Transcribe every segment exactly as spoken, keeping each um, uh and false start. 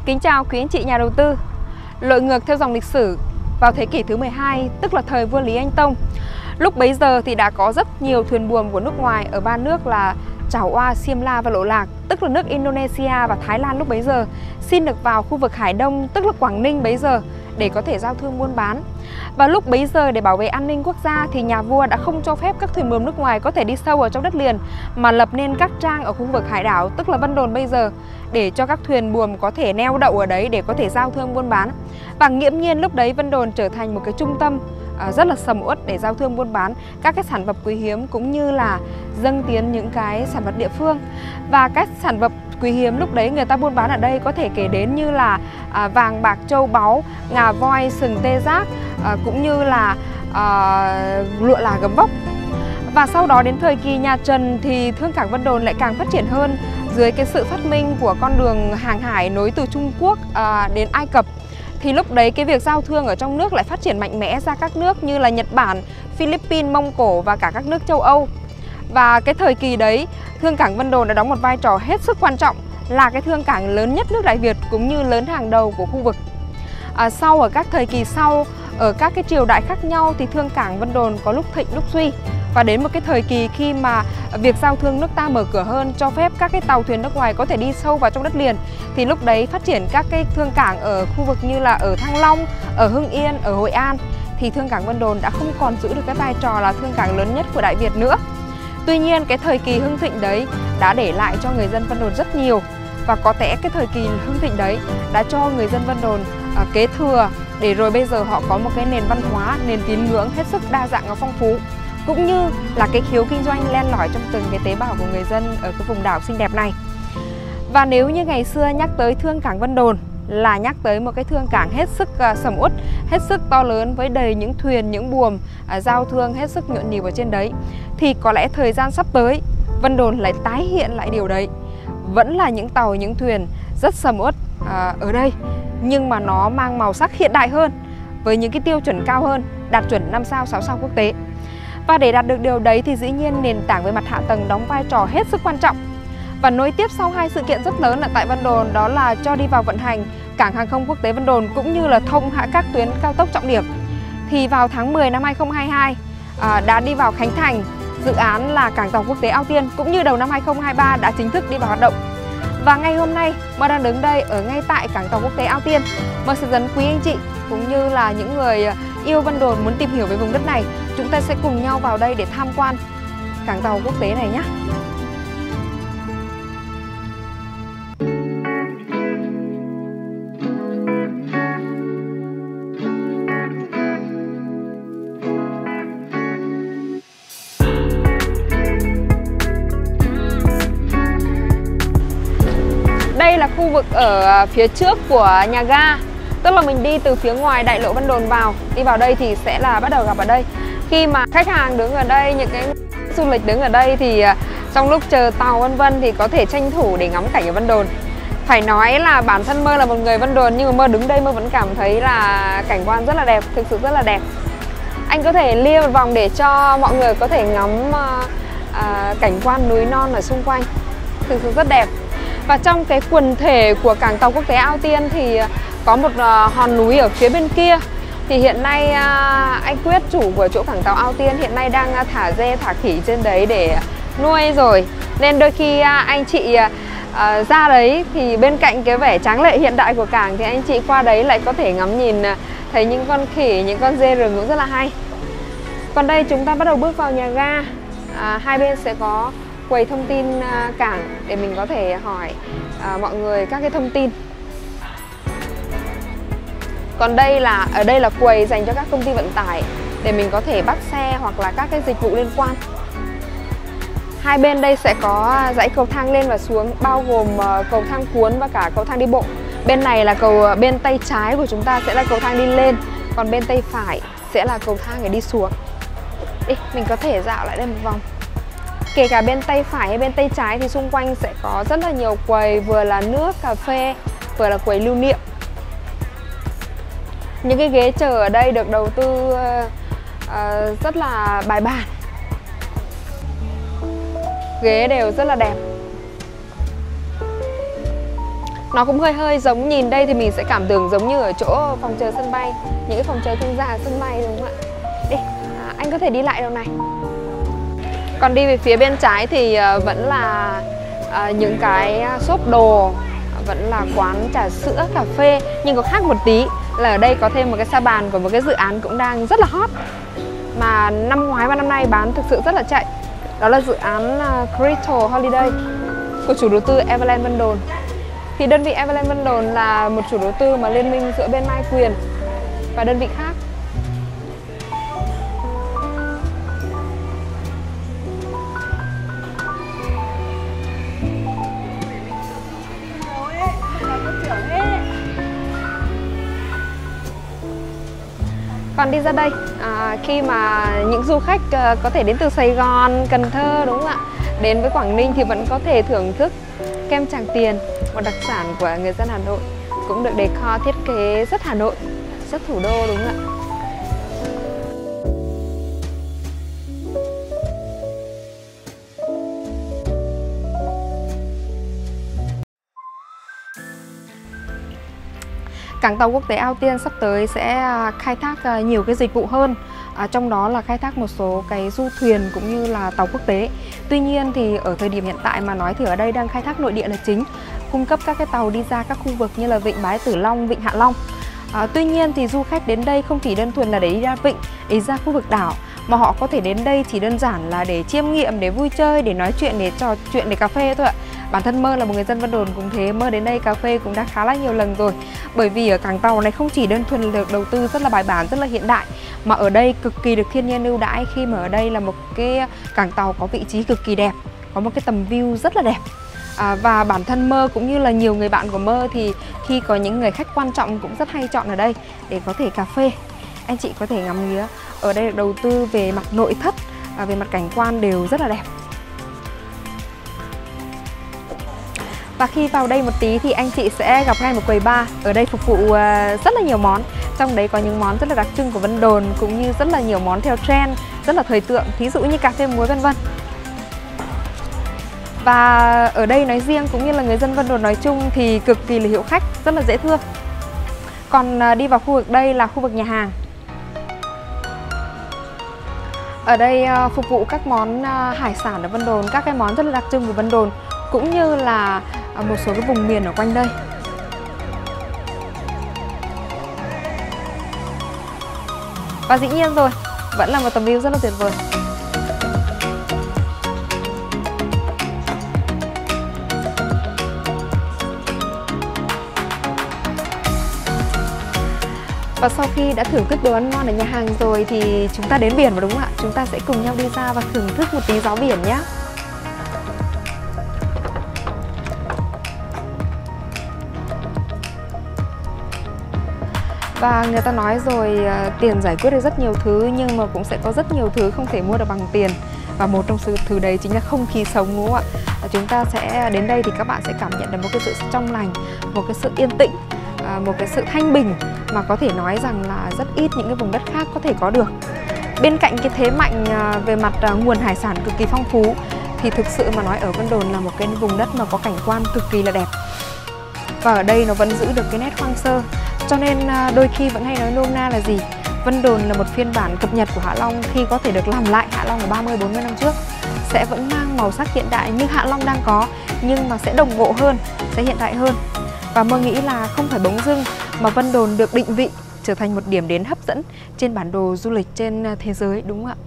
Kính chào quý anh chị nhà đầu tư. Lội ngược theo dòng lịch sử vào thế kỷ thứ mười hai, tức là thời vua Lý Anh Tông. Lúc bấy giờ thì đã có rất nhiều thuyền buồm của nước ngoài ở ba nước là Chảo Oa, Xiêm La và Lỗ Lạc, tức là nước Indonesia và Thái Lan lúc bấy giờ, xin được vào khu vực Hải Đông, tức là Quảng Ninh bấy giờ, để có thể giao thương buôn bán. Và lúc bấy giờ để bảo vệ an ninh quốc gia thì nhà vua đã không cho phép các thuyền buồm nước ngoài có thể đi sâu vào trong đất liền, mà lập nên các trang ở khu vực hải đảo, tức là Vân Đồn bây giờ, để cho các thuyền buồm có thể neo đậu ở đấy để có thể giao thương buôn bán. Và nghiễm nhiên lúc đấy Vân Đồn trở thành một cái trung tâm à, rất là sầm uất để giao thương buôn bán các cái sản vật quý hiếm, cũng như là dâng tiến những cái sản vật địa phương. Và các sản vật quý hiếm lúc đấy người ta buôn bán ở đây có thể kể đến như là à, vàng bạc châu báu, ngà voi, sừng tê giác, à, cũng như là à, lụa là gấm vóc. Và sau đó đến thời kỳ nhà Trần thì thương cảng Vân Đồn lại càng phát triển hơn dưới cái sự phát minh của con đường hàng hải nối từ Trung Quốc à, đến Ai Cập. Thì lúc đấy cái việc giao thương ở trong nước lại phát triển mạnh mẽ ra các nước như là Nhật Bản, Philippines, Mông Cổ và cả các nước châu Âu. Và cái thời kỳ đấy, thương cảng Vân Đồn đã đóng một vai trò hết sức quan trọng, là cái thương cảng lớn nhất nước Đại Việt cũng như lớn hàng đầu của khu vực. À, sau ở các thời kỳ sau, ở các cái triều đại khác nhau thì thương cảng Vân Đồn có lúc thịnh lúc suy. Và đến một cái thời kỳ khi mà việc giao thương nước ta mở cửa hơn, cho phép các cái tàu thuyền nước ngoài có thể đi sâu vào trong đất liền, thì lúc đấy phát triển các cái thương cảng ở khu vực như là ở Thăng Long, ở Hưng Yên, ở Hội An, thì thương cảng Vân Đồn đã không còn giữ được cái vai trò là thương cảng lớn nhất của Đại Việt nữa. Tuy nhiên cái thời kỳ hưng thịnh đấy đã để lại cho người dân Vân Đồn rất nhiều, và có lẽ cái thời kỳ hưng thịnh đấy đã cho người dân Vân Đồn à, kế thừa, để rồi bây giờ họ có một cái nền văn hóa, nền tín ngưỡng hết sức đa dạng và phong phú, cũng như là cái khiếu kinh doanh len lỏi trong từng cái tế bào của người dân ở cái vùng đảo xinh đẹp này. Và nếu như ngày xưa nhắc tới thương cảng Vân Đồn là nhắc tới một cái thương cảng hết sức uh, sầm uất, hết sức to lớn với đầy những thuyền, những buồm uh, giao thương hết sức nhộn nhịp ở trên đấy, thì có lẽ thời gian sắp tới Vân Đồn lại tái hiện lại điều đấy. Vẫn là những tàu, những thuyền rất sầm uất uh, ở đây, nhưng mà nó mang màu sắc hiện đại hơn, với những cái tiêu chuẩn cao hơn, đạt chuẩn năm sao, sáu sao quốc tế. Và để đạt được điều đấy thì dĩ nhiên nền tảng về mặt hạ tầng đóng vai trò hết sức quan trọng. Và nối tiếp sau hai sự kiện rất lớn ở tại Vân Đồn, đó là cho đi vào vận hành cảng hàng không quốc tế Vân Đồn cũng như là thông hạ các tuyến cao tốc trọng điểm. Thì vào tháng mười năm hai nghìn không trăm hai mươi hai à, đã đi vào khánh thành dự án là cảng tàu quốc tế Ao Tiên, cũng như đầu năm hai nghìn không trăm hai mươi ba đã chính thức đi vào hoạt động. Và ngay hôm nay Mơ đang đứng đây ở ngay tại cảng tàu quốc tế Ao Tiên. Mơ sẽ dẫn quý anh chị cũng như là những người yêu Vân Đồn muốn tìm hiểu về vùng đất này, chúng ta sẽ cùng nhau vào đây để tham quan cảng tàu quốc tế này nhé. Đây là khu vực ở phía trước của nhà ga, tức là mình đi từ phía ngoài đại lộ Vân Đồn vào, đi vào đây thì sẽ là bắt đầu gặp ở đây. Khi mà khách hàng đứng ở đây, những cái du lịch đứng ở đây thì trong lúc chờ tàu vân vân thì có thể tranh thủ để ngắm cảnh ở Vân Đồn. Phải nói là bản thân Mơ là một người Vân Đồn, nhưng mà Mơ đứng đây Mơ vẫn cảm thấy là cảnh quan rất là đẹp, thực sự rất là đẹp. Anh có thể lia một vòng để cho mọi người có thể ngắm uh, uh, cảnh quan núi non ở xung quanh, thực sự rất đẹp. Và trong cái quần thể của cảng tàu quốc tế Ao Tiên thì có một uh, hòn núi ở phía bên kia. Thì hiện nay uh, anh Quyết, chủ của chỗ cảng tàu Ao Tiên, hiện nay đang uh, thả dê, thả khỉ trên đấy để nuôi rồi. Nên đôi khi uh, anh chị uh, ra đấy thì bên cạnh cái vẻ tráng lệ hiện đại của cảng thì anh chị qua đấy lại có thể ngắm nhìn uh, thấy những con khỉ, những con dê rừng cũng rất là hay. Còn đây chúng ta bắt đầu bước vào nhà ga. uh, Hai bên sẽ có quầy thông tin uh, cảng để mình có thể hỏi uh, mọi người các cái thông tin. Còn đây là ở đây là quầy dành cho các công ty vận tải để mình có thể bắt xe hoặc là các cái dịch vụ liên quan. Hai bên đây sẽ có dãy cầu thang lên và xuống, bao gồm uh, cầu thang cuốn và cả cầu thang đi bộ. Bên này là cầu bên tay trái của chúng ta sẽ là cầu thang đi lên, còn bên tay phải sẽ là cầu thang để đi xuống. Đi, mình có thể dạo lại đây một vòng. Kể cả bên tay phải hay bên tay trái thì xung quanh sẽ có rất là nhiều quầy, vừa là nước, cà phê, vừa là quầy lưu niệm. Những cái ghế chờ ở đây được đầu tư uh, uh, rất là bài bản. Ghế đều rất là đẹp. Nó cũng hơi hơi giống, nhìn đây thì mình sẽ cảm tưởng giống như ở chỗ phòng chờ sân bay, những cái phòng chờ thương gia ở sân bay đúng không ạ? Đi, à, anh có thể đi lại đâu này. Còn đi về phía bên trái thì uh, vẫn là uh, những cái shop đồ, vẫn là quán trà sữa, cà phê. Nhưng có khác một tí là ở đây có thêm một cái sa bàn của một cái dự án cũng đang rất là hot, mà năm ngoái và năm nay bán thực sự rất là chạy. Đó là dự án uh, Crystal Holiday của chủ đầu tư Everland Vân Đồn. Thì đơn vị Everland Vân Đồn là một chủ đầu tư mà liên minh giữa bên Mai Quyền và đơn vị khác. Còn đi ra đây, à, khi mà những du khách à, có thể đến từ Sài Gòn, Cần Thơ đúng không ạ, đến với Quảng Ninh thì vẫn có thể thưởng thức kem Tràng Tiền, một đặc sản của người dân Hà Nội, cũng được decor thiết kế rất Hà Nội, rất thủ đô đúng không ạ. Cảng tàu quốc tế Ao Tiên sắp tới sẽ khai thác nhiều cái dịch vụ hơn, à, trong đó là khai thác một số cái du thuyền cũng như là tàu quốc tế. Tuy nhiên thì ở thời điểm hiện tại mà nói thì ở đây đang khai thác nội địa là chính, cung cấp các cái tàu đi ra các khu vực như là Vịnh Bái Tử Long, Vịnh Hạ Long. À, tuy nhiên thì du khách đến đây không chỉ đơn thuần là để đi ra vịnh, để ra khu vực đảo, mà họ có thể đến đây chỉ đơn giản là để chiêm nghiệm, để vui chơi, để nói chuyện, để trò chuyện, để cà phê thôi ạ. Bản thân Mơ là một người dân Vân Đồn cũng thế, Mơ đến đây cà phê cũng đã khá là nhiều lần rồi. Bởi vì ở cảng tàu này không chỉ đơn thuần được đầu tư rất là bài bản, rất là hiện đại, mà ở đây cực kỳ được thiên nhiên ưu đãi, khi mà ở đây là một cái cảng tàu có vị trí cực kỳ đẹp, có một cái tầm view rất là đẹp. À, và bản thân Mơ cũng như là nhiều người bạn của Mơ thì khi có những người khách quan trọng cũng rất hay chọn ở đây để có thể cà phê. Anh chị có thể ngắm nghía, ở đây được đầu tư về mặt nội thất, và về mặt cảnh quan đều rất là đẹp. Và khi vào đây một tí thì anh chị sẽ gặp ngay một quầy bar. Ở đây phục vụ rất là nhiều món. Trong đấy có những món rất là đặc trưng của Vân Đồn, cũng như rất là nhiều món theo trend, rất là thời tượng, thí dụ như cà phê muối vân vân. Và ở đây nói riêng cũng như là người dân Vân Đồn nói chung thì cực kỳ là hiếu khách, rất là dễ thương. Còn đi vào khu vực đây là khu vực nhà hàng. Ở đây phục vụ các món hải sản ở Vân Đồn, các cái món rất là đặc trưng của Vân Đồn, cũng như là một số cái vùng miền ở quanh đây. Và dĩ nhiên rồi, vẫn là một tầm view rất là tuyệt vời. Và sau khi đã thưởng thức đồ ăn ngon ở nhà hàng rồi thì chúng ta đến biển mà đúng không ạ? Chúng ta sẽ cùng nhau đi ra và thưởng thức một tí gió biển nhé. Và người ta nói rồi, tiền giải quyết được rất nhiều thứ, nhưng mà cũng sẽ có rất nhiều thứ không thể mua được bằng tiền. Và một trong số thứ đấy chính là không khí sống, đúng không ạ? Chúng ta sẽ đến đây thì các bạn sẽ cảm nhận được một cái sự trong lành, một cái sự yên tĩnh, một cái sự thanh bình mà có thể nói rằng là rất ít những cái vùng đất khác có thể có được. Bên cạnh cái thế mạnh về mặt nguồn hải sản cực kỳ phong phú thì thực sự mà nói ở Vân Đồn là một cái vùng đất mà có cảnh quan cực kỳ là đẹp. Và ở đây nó vẫn giữ được cái nét hoang sơ. Cho nên đôi khi vẫn hay nói nôm na là gì? Vân Đồn là một phiên bản cập nhật của Hạ Long khi có thể được làm lại Hạ Long ở ba mươi bốn mươi năm trước. Sẽ vẫn mang màu sắc hiện đại như Hạ Long đang có, nhưng mà sẽ đồng bộ hơn, sẽ hiện đại hơn. Và Mơ nghĩ là không phải bỗng dưng mà Vân Đồn được định vị trở thành một điểm đến hấp dẫn trên bản đồ du lịch trên thế giới, đúng không ạ?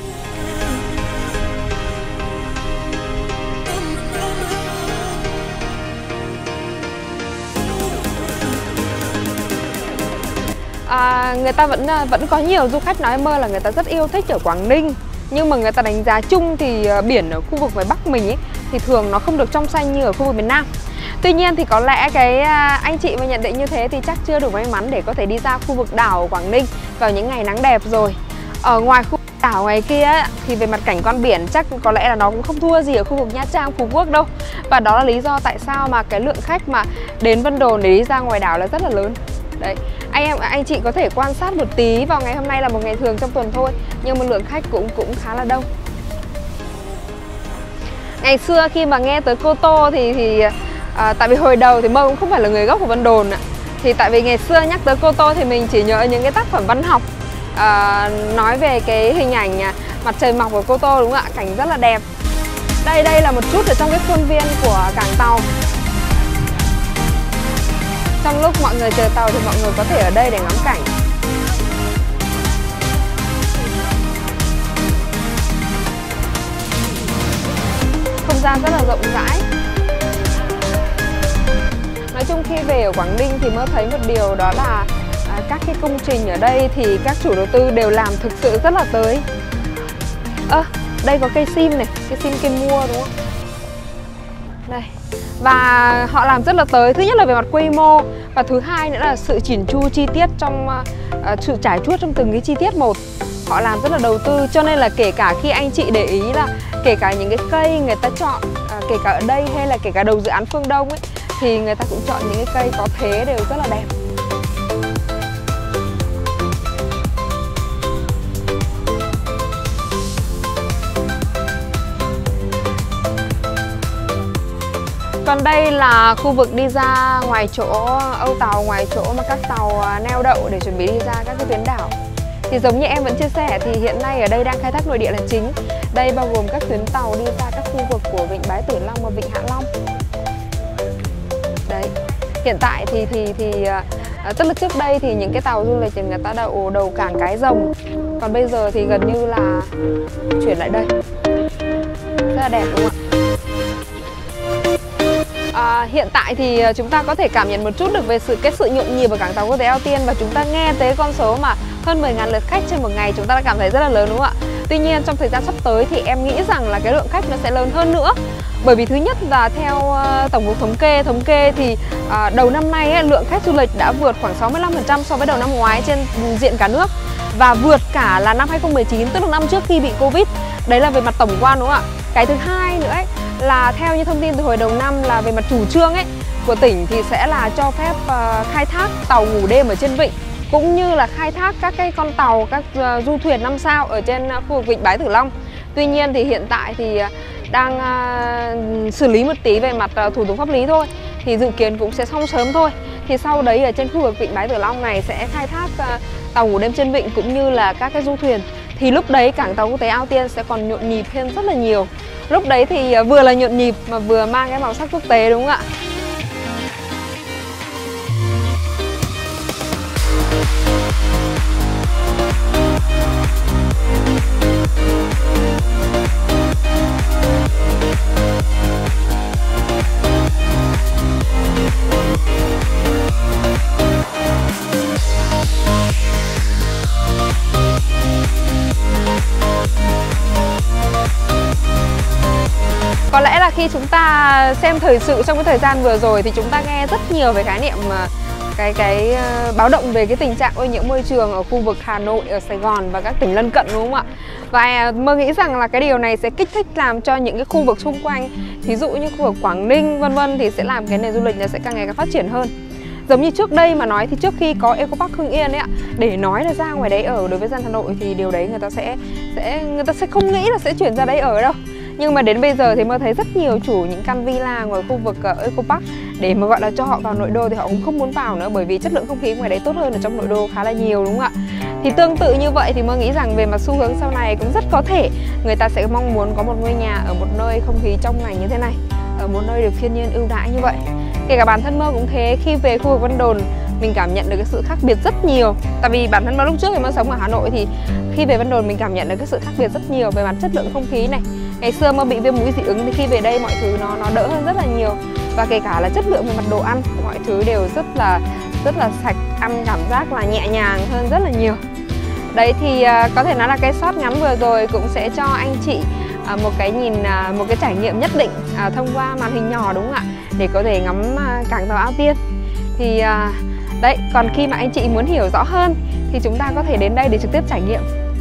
À, người ta vẫn vẫn có nhiều du khách nói Mơ là người ta rất yêu thích ở Quảng Ninh, nhưng mà người ta đánh giá chung thì biển ở khu vực phía Bắc mình ấy, thì thường nó không được trong xanh như ở khu vực miền Nam. Tuy nhiên thì có lẽ cái anh chị mà nhận định như thế thì chắc chưa đủ may mắn để có thể đi ra khu vực đảo ở Quảng Ninh vào những ngày nắng đẹp rồi. Ở ngoài khu vực đảo ngoài kia ấy, thì về mặt cảnh quan biển chắc có lẽ là nó cũng không thua gì ở khu vực Nha Trang, Phú Quốc đâu. Và đó là lý do tại sao mà cái lượng khách mà đến Vân Đồn để đi ra ngoài đảo là rất là lớn. Đấy, anh em anh chị có thể quan sát một tí, vào ngày hôm nay là một ngày thường trong tuần thôi, nhưng mà lượng khách cũng cũng khá là đông. Ngày xưa khi mà nghe tới Cô Tô thì thì à, tại vì hồi đầu thì Mơ cũng không phải là người gốc của Vân Đồn ạ. Thì tại vì ngày xưa nhắc tới Cô Tô thì mình chỉ nhớ những cái tác phẩm văn học à, nói về cái hình ảnh mặt trời mọc của Cô Tô, đúng không ạ? Cảnh rất là đẹp. Đây đây là một chút ở trong cái khuôn viên của cảng tàu. Trong lúc mọi người chờ tàu thì mọi người có thể ở đây để ngắm cảnh. Không gian rất là rộng rãi. Nói chung khi về ở Quảng Ninh thì Mơ thấy một điều đó là à, các cái công trình ở đây thì các chủ đầu tư đều làm thực sự rất là tới. Ơ, à, đây có cây sim này, cây sim cây mua đúng không? Đây. Và họ làm rất là tới, thứ nhất là về mặt quy mô, và thứ hai nữa là sự chỉn chu chi tiết trong uh, sự trải chuốt trong từng cái chi tiết một. Họ làm rất là đầu tư, cho nên là kể cả khi anh chị để ý là kể cả những cái cây người ta chọn, uh, kể cả ở đây hay là kể cả đầu dự án Phương Đông ấy, thì người ta cũng chọn những cái cây có thế đều rất là đẹp. Còn đây là khu vực đi ra ngoài chỗ âu tàu, ngoài chỗ mà các tàu neo đậu để chuẩn bị đi ra các cái tuyến đảo. Thì giống như em vẫn chia sẻ thì hiện nay ở đây đang khai thác nội địa là chính. Đây bao gồm các tuyến tàu đi ra các khu vực của Vịnh Bái Tử Long và Vịnh Hạ Long. Đấy. Hiện tại thì thì thì tức là trước đây thì những cái tàu du lịch thì người ta đậu đầu cảng Cái Rồng. Còn bây giờ thì gần như là chuyển lại đây. Rất là đẹp đúng không ạ? À, hiện tại thì chúng ta có thể cảm nhận một chút được về sự cái sự nhộn nhịp ở cảng tàu quốc tế Ao Tiên, và chúng ta nghe tới con số mà hơn mười nghìn lượt khách trên một ngày, chúng ta đã cảm thấy rất là lớn đúng không ạ? Tuy nhiên trong thời gian sắp tới thì em nghĩ rằng là cái lượng khách nó sẽ lớn hơn nữa. Bởi vì thứ nhất là theo uh, tổng cục thống kê thống kê thì uh, đầu năm nay ấy, lượng khách du lịch đã vượt khoảng sáu mươi lăm phần trăm so với đầu năm ngoái trên diện cả nước, và vượt cả là năm hai không một chín, tức là năm trước khi bị Covid. Đấy là về mặt tổng quan đúng không ạ? Cái thứ hai nữa ấy, là theo như thông tin từ hồi đầu năm là về mặt chủ trương ấy của tỉnh thì sẽ là cho phép uh, khai thác tàu ngủ đêm ở trên vịnh, cũng như là khai thác các cái con tàu, các uh, du thuyền năm sao ở trên uh, khu vực Vịnh Bái Tử Long. Tuy nhiên thì hiện tại thì uh, đang uh, xử lý một tí về mặt uh, thủ tục pháp lý thôi, thì dự kiến cũng sẽ xong sớm thôi. Thì sau đấy ở trên khu vực Vịnh Bái Tử Long này sẽ khai thác uh, tàu ngủ đêm trên vịnh cũng như là các cái du thuyền. Thì lúc đấy cảng tàu quốc tế Ao Tiên sẽ còn nhộn nhịp thêm rất là nhiều. Lúc đấy thì vừa là nhộn nhịp mà vừa mang cái màu sắc quốc tế đúng không ạ? Có lẽ là khi chúng ta xem thời sự trong cái thời gian vừa rồi thì chúng ta nghe rất nhiều về khái niệm cái cái báo động về cái tình trạng ô nhiễm môi trường ở khu vực Hà Nội, ở Sài Gòn và các tỉnh lân cận đúng không ạ? Và Mơ nghĩ rằng là cái điều này sẽ kích thích làm cho những cái khu vực xung quanh, thí dụ như khu vực Quảng Ninh vân vân, thì sẽ làm cái nền du lịch nó sẽ càng ngày càng phát triển hơn. Giống như trước đây mà nói thì trước khi có Eco Park Hưng Yên ấy ạ, để nói là ra ngoài đấy ở đối với dân Hà Nội thì điều đấy người ta sẽ sẽ người ta sẽ không nghĩ là sẽ chuyển ra đấy ở đâu. Nhưng mà đến bây giờ thì Mơ thấy rất nhiều chủ những căn villa ngoài khu vực uh, Eco Park để mà gọi là cho họ vào nội đô thì họ cũng không muốn vào nữa, bởi vì chất lượng không khí ngoài đấy tốt hơn ở trong nội đô khá là nhiều đúng không ạ? Thì tương tự như vậy thì Mơ nghĩ rằng về mặt xu hướng sau này cũng rất có thể người ta sẽ mong muốn có một ngôi nhà ở một nơi không khí trong lành như thế này, ở một nơi được thiên nhiên ưu đãi như vậy. Kể cả bản thân Mơ cũng thế, khi về khu vực Vân Đồn mình cảm nhận được cái sự khác biệt rất nhiều. Tại vì bản thân Mơ lúc trước thì Mơ sống ở Hà Nội thì khi về Vân Đồn mình cảm nhận được cái sự khác biệt rất nhiều về mặt chất lượng không khí này. Ngày xưa Mơ bị viêm mũi dị ứng thì khi về đây mọi thứ nó nó đỡ hơn rất là nhiều, và kể cả là chất lượng về mặt đồ ăn, mọi thứ đều rất là rất là sạch, ăn cảm giác là nhẹ nhàng hơn rất là nhiều. Đấy thì uh, có thể nói là cái shot ngắn vừa rồi cũng sẽ cho anh chị uh, một cái nhìn, uh, một cái trải nghiệm nhất định uh, thông qua màn hình nhỏ đúng không ạ, để có thể ngắm uh, cảng tàu Ao Tiên. Thì uh, đấy, còn khi mà anh chị muốn hiểu rõ hơn thì chúng ta có thể đến đây để trực tiếp trải nghiệm.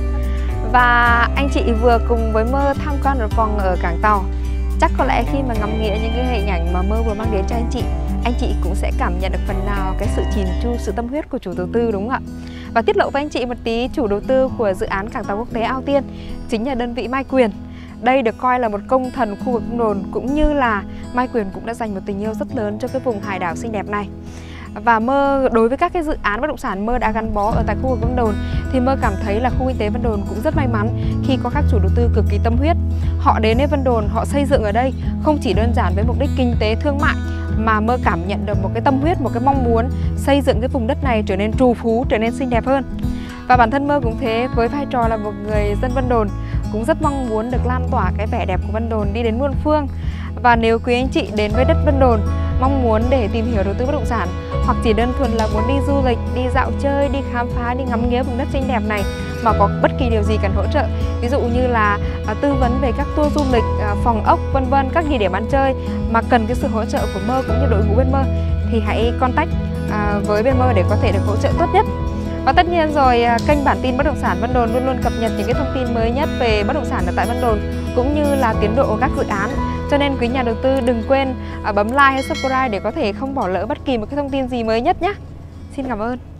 Và anh chị vừa cùng với Mơ tham quan một vòng ở cảng tàu. Chắc có lẽ khi mà ngắm nghĩa những cái hình ảnh mà Mơ vừa mang đến cho anh chị, anh chị cũng sẽ cảm nhận được phần nào cái sự chỉn chu, sự tâm huyết của chủ đầu tư đúng không ạ? Và tiết lộ với anh chị một tí, chủ đầu tư của dự án cảng tàu quốc tế Ao Tiên chính là đơn vị Mai Quyền. Đây được coi là một công thần khu vực Vân Đồn, cũng như là Mai Quyền cũng đã dành một tình yêu rất lớn cho cái vùng hải đảo xinh đẹp này. Và Mơ đối với các cái dự án bất động sản Mơ đã gắn bó ở tại khu vực Vân Đồn thì Mơ cảm thấy là khu kinh tế Vân Đồn cũng rất may mắn khi có các chủ đầu tư cực kỳ tâm huyết. Họ đến với Vân Đồn, họ xây dựng ở đây không chỉ đơn giản với mục đích kinh tế thương mại, mà Mơ cảm nhận được một cái tâm huyết, một cái mong muốn xây dựng cái vùng đất này trở nên trù phú, trở nên xinh đẹp hơn. Và bản thân Mơ cũng thế, với vai trò là một người dân Vân Đồn, cũng rất mong muốn được lan tỏa cái vẻ đẹp của Vân Đồn đi đến muôn phương. Và nếu quý anh chị đến với đất Vân Đồn, mong muốn để tìm hiểu đầu tư bất động sản, hoặc chỉ đơn thuần là muốn đi du lịch, đi dạo chơi, đi khám phá, đi ngắm nghía vùng đất xinh đẹp này mà có bất kỳ điều gì cần hỗ trợ, ví dụ như là à, tư vấn về các tour du lịch, à, phòng ốc, vân vân, các địa điểm ăn chơi mà cần cái sự hỗ trợ của Mơ cũng như đội ngũ bên Mơ, thì hãy contact à, với bên Mơ để có thể được hỗ trợ tốt nhất. Và tất nhiên rồi, kênh bản tin bất động sản Vân Đồn luôn luôn cập nhật những cái thông tin mới nhất về bất động sản ở tại Vân Đồn, cũng như là tiến độ của các dự án. Cho nên quý nhà đầu tư đừng quên bấm like hay subscribe để có thể không bỏ lỡ bất kỳ một cái thông tin gì mới nhất nhé. Xin cảm ơn.